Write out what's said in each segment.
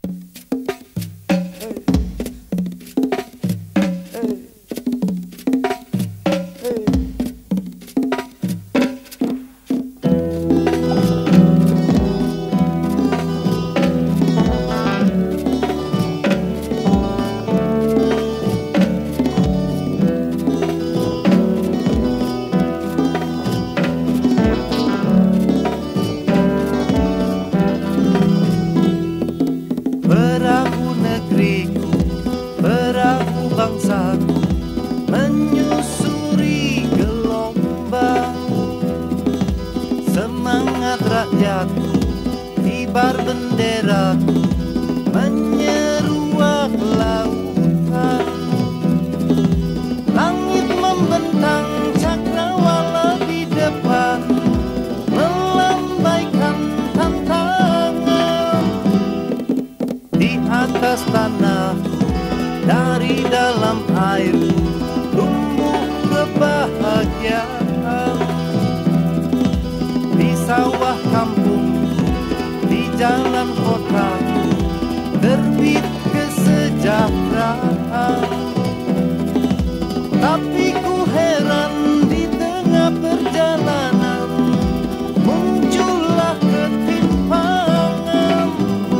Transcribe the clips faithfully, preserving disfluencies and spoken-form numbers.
bangsaku menyusuri gelombang. Semangat rakyatku, kibar benderaku menyeruak lautan. Langit membentang cakrawala di depan, melambaikan tantangan. Di atas tanahku, dari dalam airku, tumbuh kebahagiaan. Di sawah kampungku, di jalan kotaku, terbit kesejahteraan. Tapi ku heran, di tengah perjalanan muncullah ketimpangan.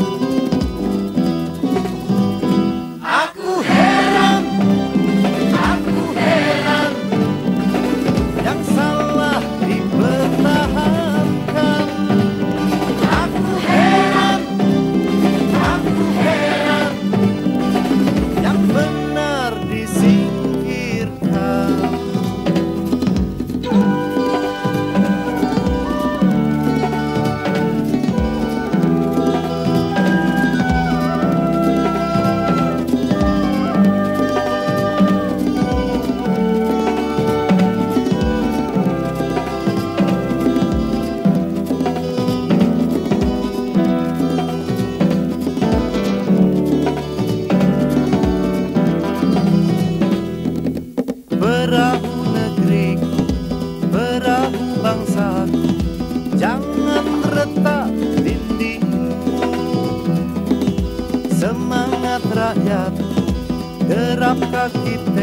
Aku heran, aku heran, yang salah dipertahankan. Aku heran, aku heran, yang benar disingkirkan. Perahu negeriku, perahu bangsaku, jangan retak dindingmu. Semangat rakyatku, derap kaki